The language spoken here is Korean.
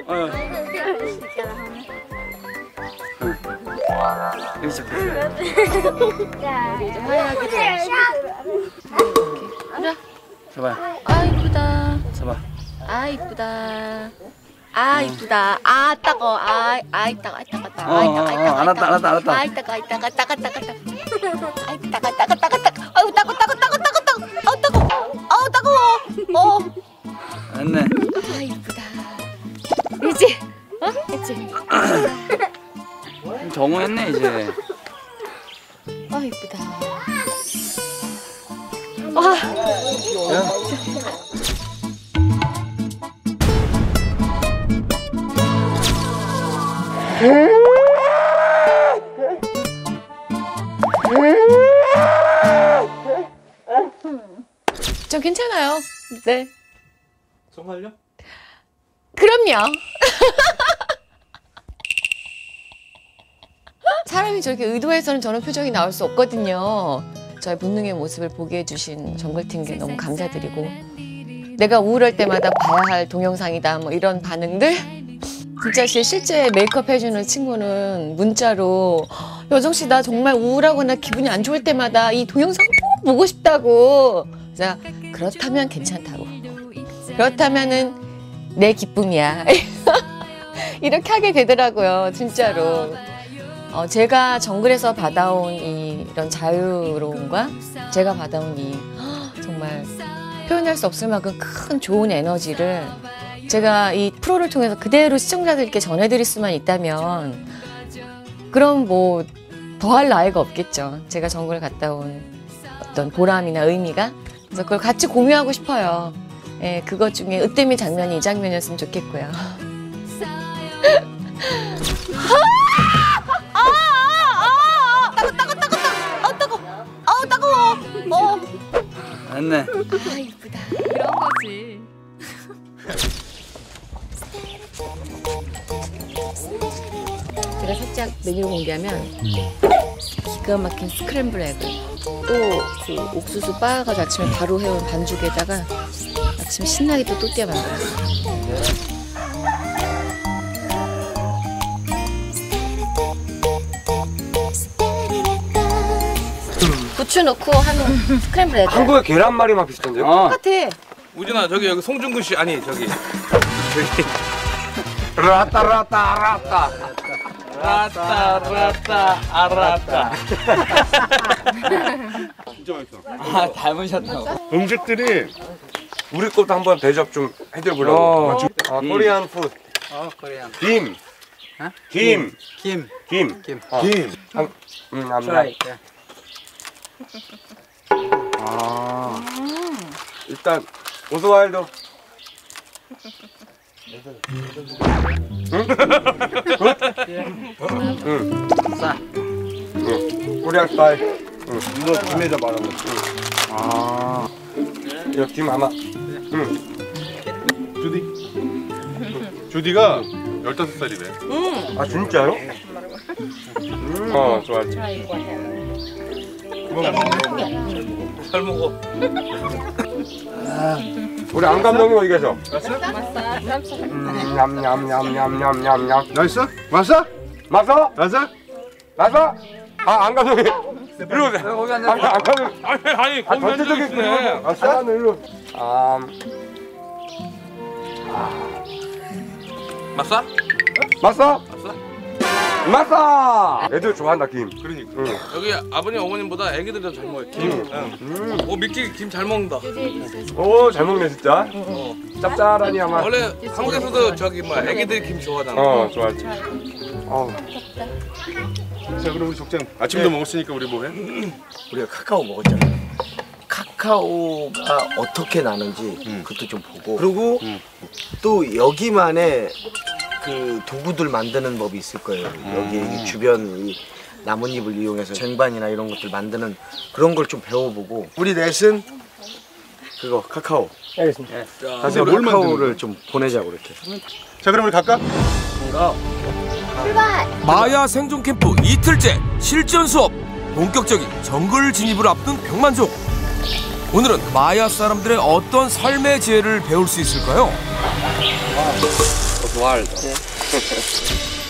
여기 시작해. 잡아요. 아 이쁘다. 잡아. 아 이쁘다. 아 이쁘다. 아 따거. 아 따가 따가 따가. 알았다. 아 따가 따가 따가 따가 따가. 아 따가 따가 따가 따가. 아우 따고 따고 따고 따고 따고. 아우 따고. 아우 따가워. 됐네. 아 이쁘다. 그렇지? 그렇지? 정우했네 이제. 아 이쁘다. 와. 저 괜찮아요. 네. 정말요? 그럼요. 사람이 저렇게 의도해서는 저런 표정이 나올 수 없거든요. 저의 본능의 모습을 보게 해주신 정글팀께 너무 감사드리고, 내가 우울할 때마다 봐야 할 동영상이다 뭐 이런 반응들, 진짜 실제 메이크업 해주는 친구는 문자로 여정 씨 나 정말 우울하거나 기분이 안 좋을 때마다 이 동영상 꼭 보고 싶다고. 그래서 그렇다면 괜찮다고. 그렇다면은 내 기쁨이야. 이렇게 하게 되더라고요, 진짜로. 제가 정글에서 받아온 이런 자유로움과 제가 받아온 이 정말 표현할 수 없을 만큼 큰 좋은 에너지를 제가 이 프로를 통해서 그대로 시청자들께 전해드릴 수만 있다면 그럼 뭐 더할 나위가 없겠죠. 제가 정글을 갔다 온 어떤 보람이나 의미가. 그래서 그걸 같이 공유하고 싶어요. 예, 그것 중에 으뜸이 장면이 이 장면이었으면 좋겠고요. 따가워. 됐네. 아 이쁘다. 그런 거지. 제가 살짝 메뉴를 공개하면 기가 막힌 스크램블 에그, 또 그 옥수수 빻아가지고 아침에 바로 해온 반죽에다가 아침에 신나게 또 또띠아 만들었어요. 부추 넣고 하는 스크램블 에그. 한국의 계란말이랑 비슷한데요? 똑같아. 우진아 저기 여기 송중근 씨 아니 저기 라따 알았다 진짜 맛있어. 아 닮으셨다고. 음식들이 우리 것도 한번 대접 좀 해드려보려고. 코리안 푸드. 코리안. 김. 어? 김. 김. 김. 김. 김. 트라이. 일단 오스와일드. 응? 응. 싸. 응. 코리안 스타일. 응. 이거 김에다 말아먹어. 이거 김 하나. 응. 주디가 15살이래. 아 진짜요? 좋아. 잘 먹어. 우리 안 감독님 어디 계셔? 냠냠냠냠냠냠냠. 맛있어? 맛있어? 맞어? 맛있어? 맞어? 안 감독님. 이리로 오세요. 안 감독님. 아니 거기 전체적인 앉아있네. 맞어? 이리로. 맞어? 맞어? 맞어! 애들 좋아한다 김. 그러니까. 응. 여기 아버님 어머님보다 애기들이 더 잘 먹어요. 김. 미끼 김 잘 먹는다. 오, 잘 먹네 진짜. 짭짤하니 아마. 원래 한국에서도 저기 뭐 애기들 김 좋아하잖아. 좋아하지. 자, 그럼 우리 적장 아침도 먹었으니까 우리 뭐 해? 우리가 카카오 먹었잖아. 카카오가 어떻게 나는지 그것도 좀 보고. 그리고 또 여기만의 그 도구들 만드는 법이 있을 거예요. 여기 주변 이 나뭇잎을 이용해서 쟁반이나 이런 것들 만드는 그런 걸 좀 배워보고. 우리 넷은 그거 카카오. 알겠습니다. 가서 뭘 카카오를 좀 보내자고 이렇게. 자, 그럼 우리 갈까? 마야 생존 캠프 이틀째 실전 수업. 본격적인 정글 진입을 앞둔 백만족. 오늘은 마야 사람들의 어떤 삶의 지혜를 배울 수 있을까요? 에두아르도.